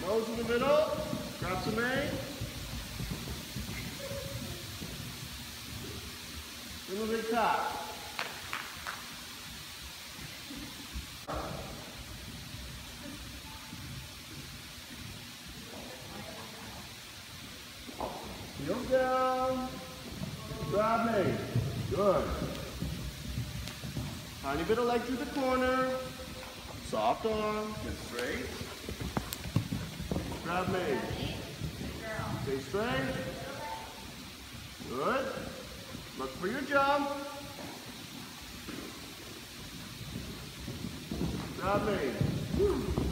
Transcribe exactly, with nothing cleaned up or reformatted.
Nose in the middle. Grab some A. Little big tap. Heel down. Grab me. Good. Tiny bit of leg through the corner. Soft arm. Get straight. Grab me. Stay straight. Good. Look for your jump. Grab me. Woo.